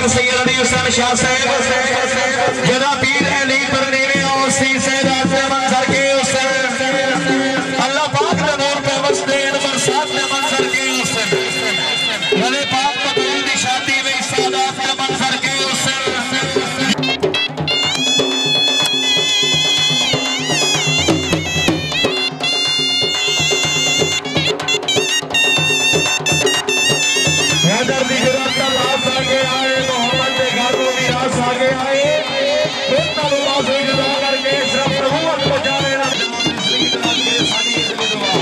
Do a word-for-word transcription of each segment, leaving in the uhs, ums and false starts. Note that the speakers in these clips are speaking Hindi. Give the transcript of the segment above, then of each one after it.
पीर सैयद अली हुसैन शाह साहब जरा पीर अली पर नीवे औसी से रास्ते मंजर के हुसैन अल्लाह पाक ने नूर पे वसदे बरसात ने मंजर के हुसैन गले पाक मकबूल दी शादी में सादात ने मंजर के हुसैन हैदर दी जरूरत लाश आगे आए मोहम्मद के घरों में रास आगे आए बेटा बाबा से जुदा करके सिर्फ प्रभुवत को जाने ना सादी इतनी दुआ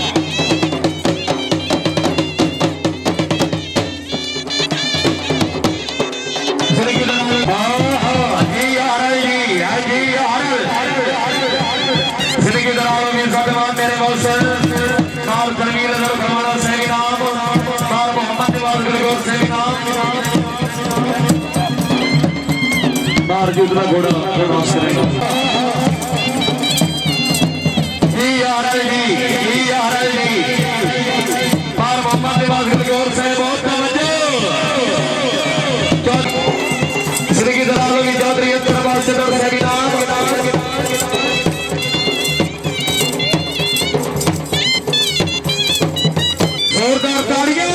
जिंदगी दराज हां जी यार जी जी यार जिंदगी दराज में सदमान मेरे मौसम नाम तनवीर नजर फरमाना सही नाम नाम मोहम्मद वाल सही नाम बार जुदला घोड़ा प्रणाम करेगा जी यार जी जी यार जी बार मोहम्मद वाल से बहुत तवज्जो जिंदगी दराज में चौधरी अब्दुल से दर सही नाम जोरदार तालियां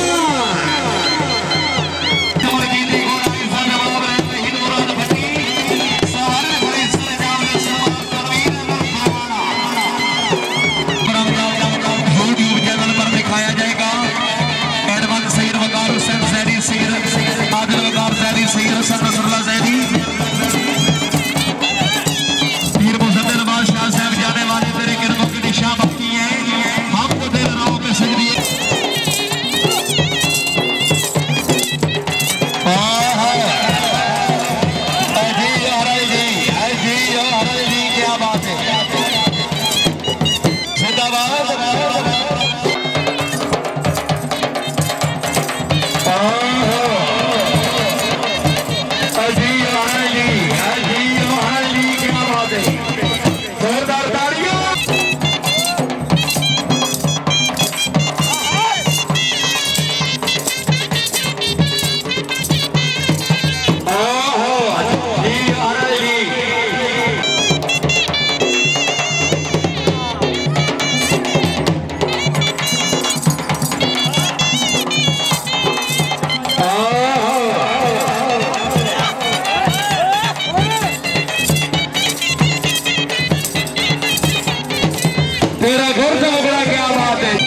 तेरा घर का बड़ा क्या बात है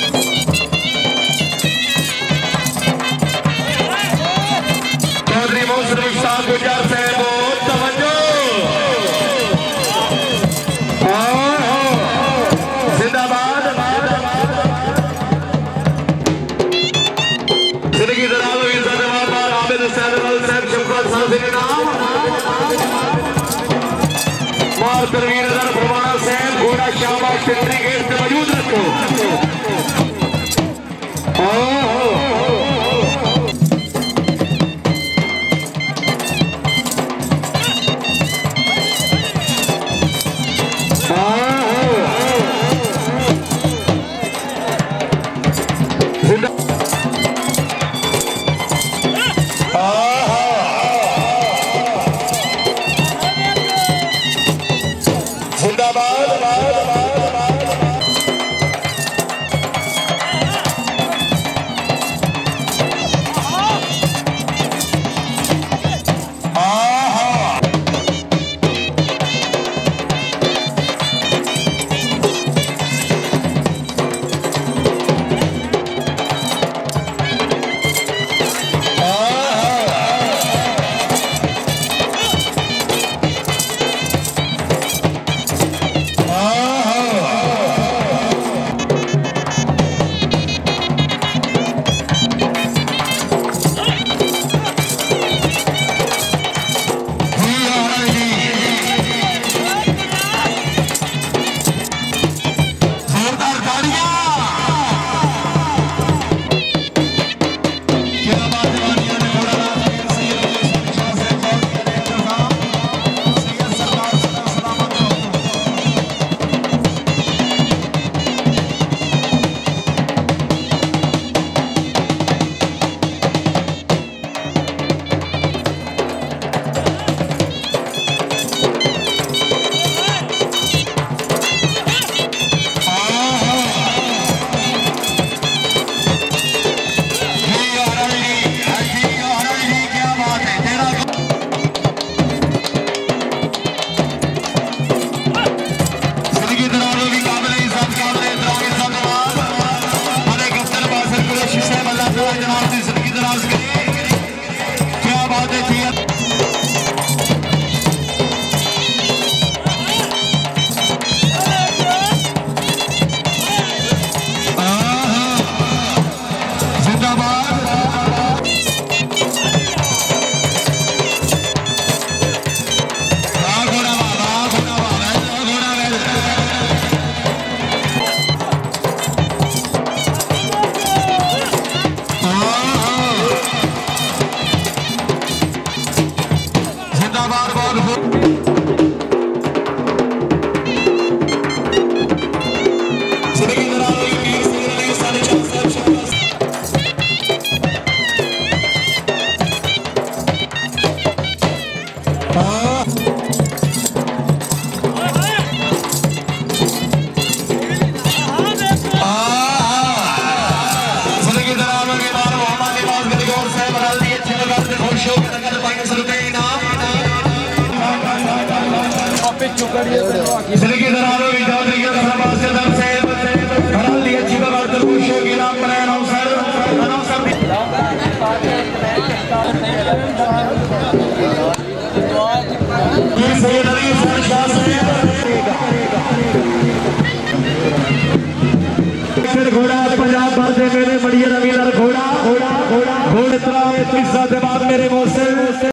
चौधरी मोहसिन साहब गुजर से बहुत तवज्जो जिंदाबाद जिंदगी दराज हुई सदमाबाद आबिद हुसैन साहब शुक्र साहब के नाम मार तनवीर नजर फरमाना साहब घोड़ा शाबाश फिल्टरी गेट पे मौजूद रखो जिंदाबाद जनाब की जिंदगी दराज करे। क्या बात है जी। घोड़ा पंजाब भर से मेरे बड़िया रवींद्र घोड़ा घोड़ा घोड़ा घोड़ा इतना बाद मेरे मौसम